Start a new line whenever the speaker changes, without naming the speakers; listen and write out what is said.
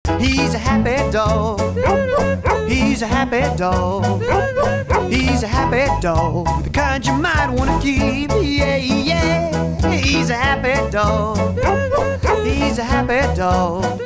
He's a happy dog. He's a happy dog. He's a happy dog. The kind you might want to keep. Yeah, yeah. He's a happy dog. He's a happy dog.